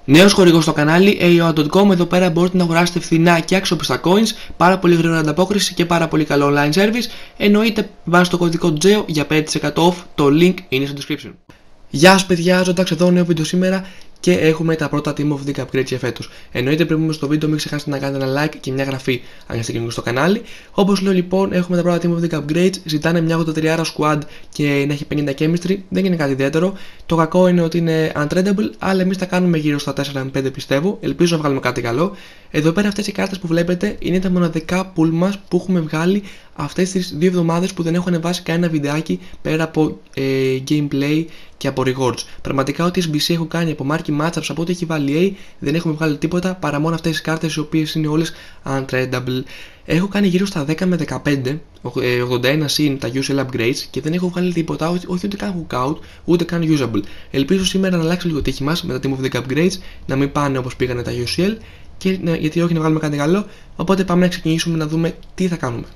Νέος χορηγός στο κανάλι AOA.com. Εδώ πέρα μπορείτε να αγοράσετε φθηνά και αξιόπιστα coins, πάρα πολύ γρήγορη ανταπόκριση και πάρα πολύ καλό online service. Εννοείται βάζετε το κωδικό JEO για 5% off. Το link είναι στο description. Γεια σας παιδιά, Ζωντάξ εδώ, νέο βίντεο σήμερα και έχουμε τα πρώτα Team of the Week upgrades για φέτος. Εννοείται πριν πούμε στο βίντεο μην ξεχάσετε να κάνετε ένα like και μια εγγραφή αν είστε καινούργιοι στο κανάλι. Όπως λέω λοιπόν, έχουμε τα πρώτα Team of the Week upgrades. Ζητάνε μια 83 squad και να έχει 50 chemistry, δεν είναι κάτι ιδιαίτερο. Το κακό είναι ότι είναι untradable, αλλά εμείς τα κάνουμε γύρω στα 4-5 πιστεύω. Ελπίζω να βγάλουμε κάτι καλό. Εδώ πέρα αυτές οι κάρτες που βλέπετε είναι τα μοναδικά pull μας που έχουμε βγάλει αυτές τις 2 εβδομάδες που δεν έχω ανεβάσει κανένα βιντεάκι πέρα από gameplay και από rewards. Πραγματικά ό,τι SBC έχω κάνει από market matchups, από ό,τι έχει βάλει A, δεν έχουμε βγάλει τίποτα παρά μόνο αυτές τις κάρτες οι οποίες είναι όλες untradable. Έχω κάνει γύρω στα 10 με 15, 81 συν τα usual upgrades και δεν έχω βγάλει τίποτα, όχι ούτε καν hookout, ούτε καν usable. Ελπίζω σήμερα να αλλάξει λίγο τύχη μας με τα Team of the Week upgrades, να μην πάνε όπως πήγανε τα UCL και γιατί όχι να βγάλουμε κάτι καλό. Οπότε πάμε να ξεκινήσουμε να δούμε τι θα κάνουμε.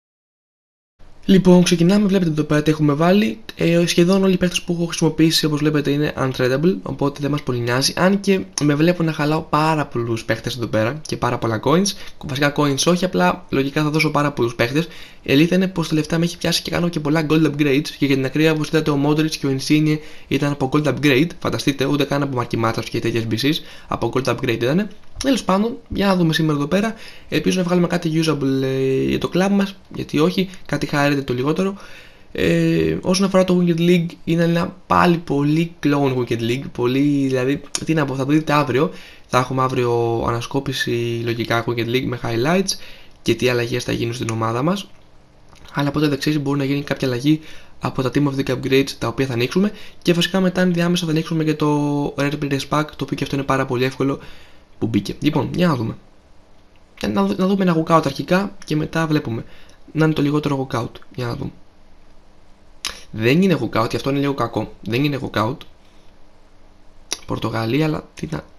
Λοιπόν, ξεκινάμε. Βλέπετε εδώ πέρα τι έχουμε βάλει. Σχεδόν όλοι οι παίκτες που έχω χρησιμοποιήσει, όπως βλέπετε, είναι untradable, οπότε δεν μας πολύ νοιάζει. Αν και με βλέπω να χαλάω πάρα πολλούς παίκτες εδώ πέρα και πάρα πολλά coins. Βασικά coins όχι, απλά λογικά θα δώσω πάρα πολλούς παίκτες. Η αλήθεια είναι πως τελευταία με έχει πιάσει και κάνω και πολλά gold upgrades. Και για την ακρίβεια, όπως είδατε, ο Modric και ο Insigne ήταν από gold upgrade. Φανταστείτε, ούτε καν από market matchups και τέτοιες BCs. Από gold upgrade ήταν. Τέλος πάντων, για να δούμε σήμερα εδώ πέρα. Ελπίζω να βγάλουμε κάτι usable για το club μας, γιατί όχι, κάτι χάρεται το λιγότερο. Όσον αφορά το Wicked League, είναι ένα πάλι πολύ clone Wicked League. Πολύ, δηλαδή, τι να πω, θα το δείτε αύριο. Θα έχουμε αύριο ανασκόπηση λογικά Wicked League με highlights και τι αλλαγές θα γίνουν στην ομάδα μας. Αλλά από τότε δεξί μπορεί να γίνει κάποια αλλαγή από τα Team of the Week upgrades τα οποία θα ανοίξουμε. Και φυσικά μετά ενδιάμεσα θα ανοίξουμε και το Rare Players Pack, το οποίο και αυτό είναι πάρα πολύ εύκολο που μπήκε. Λοιπόν, για να δούμε. Να δούμε ένα walkout αρχικά και μετά βλέπουμε. Να είναι το λιγότερο walkout. Για να δούμε. Δεν είναι walkout, και αυτό είναι λίγο κακό. Δεν είναι walkout. Πορτογαλία, αλλά τι να.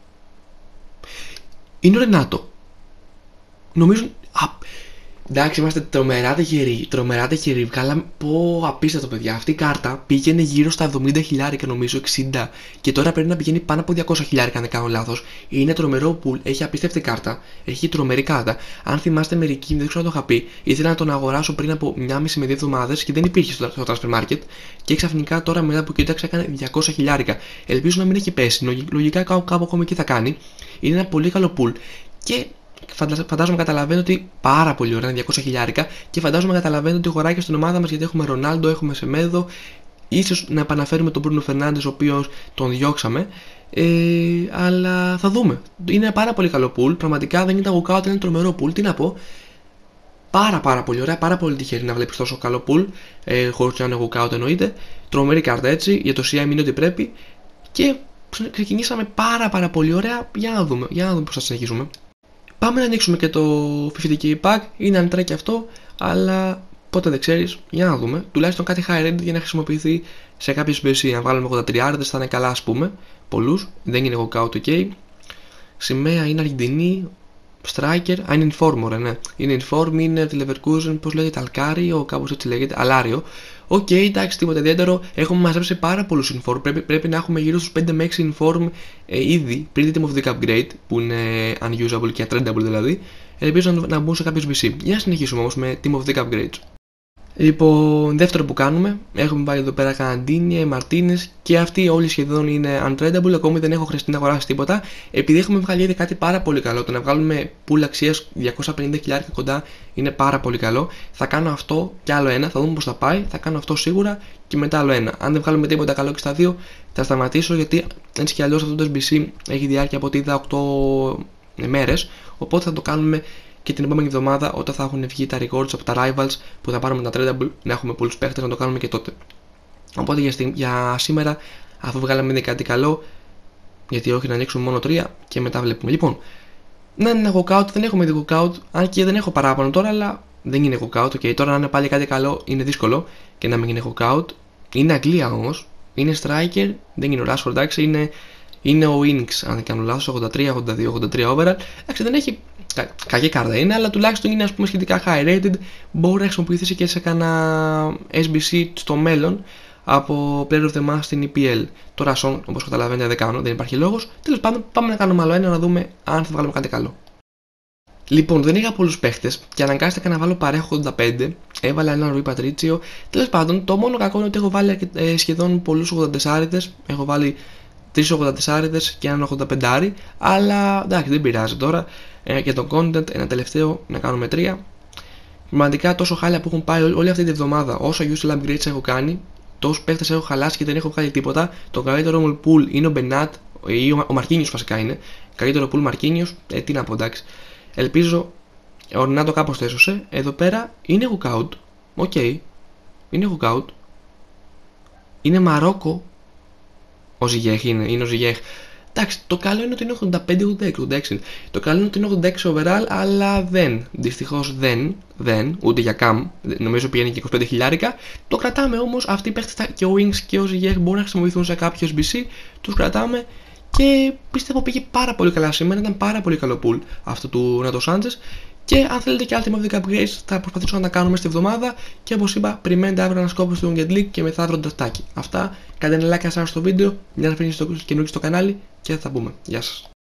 Είναι ο Ρενάτο. Νομίζω. Εντάξει, είμαστε τρομερά τυχεροί. Βγάλαμε. Πω, απίστευτο παιδιά. Αυτή η κάρτα πήγαινε γύρω στα 70 χιλιάρικα, νομίζω 60. Και τώρα πρέπει να πηγαίνει πάνω από 200 χιλιάρικα, αν δεν κάνω λάθος. Είναι τρομερό pool. Έχει απίστευτη κάρτα. Έχει τρομερή κάρτα. Αν θυμάστε μερικοί, δεν ξέρω αν το είχα πει, ήθελα να τον αγοράσω πριν από 1,5 με 2 εβδομάδες και δεν υπήρχε στο transfer market. Και ξαφνικά τώρα μετά που κοίταξα έκανε 200 χιλιάρικα. Ελπίζω να μην έχει πέσει. Λογικά κάπου ακόμα εκεί θα κάνει. Είναι ένα πολύ καλό pool. Και φαντάζομαι καταλαβαίνω ότι πάρα πολύ ωραία, 200 χιλιάρικα, και φαντάζομαι καταλαβαίνω ότι χωράει και στην ομάδα μας γιατί έχουμε Ρονάλντο, έχουμε Σεμέδο, ίσως να επαναφέρουμε τον Μπρούνο Φερνάντες ο οποίος τον διώξαμε, αλλά θα δούμε. Είναι ένα πάρα πολύ καλό pool, πραγματικά δεν ήταν walkout, είναι τρομερό pool, τι να πω. Πάρα πολύ ωραία, πάρα πολύ τυχερή να βλέπεις τόσο καλό pool, χωρίς να είναι walkout εννοείται. Τρομερή κάρτα έτσι, για το CM είναι ό,τι πρέπει και ξεκινήσαμε πάρα πολύ ωραία. Για να δούμε πώς θα συνεχίσουμε. Πάμε να ανοίξουμε και το 50k pack, είναι αντρά και αυτό, αλλά πότε δεν ξέρεις, για να δούμε. Τουλάχιστον κάτι high rated για να χρησιμοποιηθεί σε κάποιες BC. Αν βάλουμε 83 θα είναι καλά, ας πούμε. Πολλούς, δεν είναι walkout, ok. Σημαία είναι Αργεντινή, striker, είναι informer, ναι. Είναι inform, είναι τη Leverkusen, πώς λέγεται, Αλκάριο, κάπως έτσι λέγεται, Αλάριο. Οκ, εντάξει, τίποτα ιδιαίτερο. Έχουμε μαζέψει πάρα πολλούς inform. Πρέπει να έχουμε γύρω στους 5 με 6 inform ήδη πριν τη Team of the Week upgrade, που είναι unusable και untrendable δηλαδή. Ελπίζω να μπουν σε κάποιες BC. Για να συνεχίσουμε όμως με Team of the Week upgrades. Λοιπόν, δεύτερο που κάνουμε, έχουμε βάλει εδώ πέρα Καναντίνια, Μαρτίνες και αυτοί όλοι σχεδόν είναι untradable. Ακόμη δεν έχω χρειαστεί να αγοράσει τίποτα. Επειδή έχουμε βγάλει ήδη κάτι πάρα πολύ καλό, το να βγάλουμε pool αξίας 250.000 κοντά είναι πάρα πολύ καλό. Θα κάνω αυτό και άλλο ένα, θα δούμε πώς θα πάει. Θα κάνω αυτό σίγουρα και μετά άλλο ένα. Αν δεν βγάλουμε τίποτα καλό και στα δύο, θα σταματήσω γιατί έτσι κι αλλιώς αυτό το SBC έχει διάρκεια από ό,τι είδα 8 μέρες. Οπότε θα το κάνουμε και την επόμενη εβδομάδα όταν θα έχουν βγει τα rewards από τα rivals που θα πάρουμε τα tradable, να έχουμε πολλούς παίχτες να το κάνουμε και τότε. Οπότε για σήμερα, αφού βγάλαμε ήδη κάτι καλό, γιατί όχι να ανοίξουμε μόνο 3 και μετά βλέπουμε. Λοιπόν, να είναι walkout, δεν έχουμε ήδη walkout, αν και δεν έχω παράπονο τώρα, αλλά δεν είναι walkout. Okay, τώρα να είναι πάλι κάτι καλό είναι δύσκολο και να μην είναι walkout. Είναι Αγγλία όμως, είναι striker, δεν είναι ο Rashford, εντάξει, είναι ο Inks, αν δεν κάνω λάθος, 83, 82, 83 overall. Εντάξει, δεν έχει κακή κάρτα είναι, αλλά τουλάχιστον είναι, ας πούμε, σχετικά high rated. Μπορεί να χρησιμοποιηθεί και σε κάνα SBC στο μέλλον. από Player of the Month στην EPL. Τώρα Son, όπως καταλαβαίνετε, δεν κάνω, δεν υπάρχει λόγος. Τέλος πάντων, πάμε να κάνουμε άλλο ένα να δούμε αν θα βγάλουμε κάτι καλό. Λοιπόν, δεν είχα πολλούς παίχτες και αναγκάστηκα να βάλω παρέχω 85. Έβαλα έναν Ρουί Πατρίτσιο. Τέλος πάντων, το μόνο κακό είναι ότι έχω βάλει σχεδόν πολλούς 84. Έχω βάλει 3 84 και έναν 85. Αλλά εντάξει, δεν πειράζει τώρα. Και το content, ένα τελευταίο να κάνουμε 3. Πραγματικά τόσο χάλια που έχουν πάει όλη αυτή τη βδομάδα. Όσο useful upgrades έχω κάνει, τόσους παίχτες έχω χαλάσει και δεν έχω βγάλει τίποτα. Το καλύτερο μου pool είναι ο Μπενάτ, ή ο Μαρκίνιος βασικά είναι. Καλύτερο pool Μαρκίνιος, τι να πω, εντάξει. Ελπίζω ο Ρενάτο κάπως το έσωσε. Εδώ πέρα είναι Hookout. Οκ. Είναι Hookout. Είναι Μαρόκο. Ο Ζιγέχ είναι ο Ζιγέχ. Εντάξει, το καλό είναι ότι είναι 85-86. Το καλό είναι ότι είναι 86 overall, αλλά δεν. Δυστυχώς δεν. Ούτε για Cam. Νομίζω πηγαίνει και 25 χιλιάρικα. Το κρατάμε όμως. Αυτοί οι παίχτες και ο Wings και ο Ζιγέχ μπορούν να χρησιμοποιηθούν σε κάποιο SBC. Τους κρατάμε. Και πιστεύω πήγε πάρα πολύ καλά σήμερα. Ήταν πάρα πολύ καλό pool αυτό του Renato Sanchez. Και αν θέλετε και Ultimate upgrades θα προσπαθήσω να τα κάνουμε στη βδομάδα. Και όπως είπα, περιμένετε αύριο ένα σκόπος του Get League και μεθαύριο ντρεφτάκι. Αυτά. Κάντε ένα like και share στο βίντεο. Μια να στο καινούργιο στο κανάλι και θα τα πούμε. Γεια σας.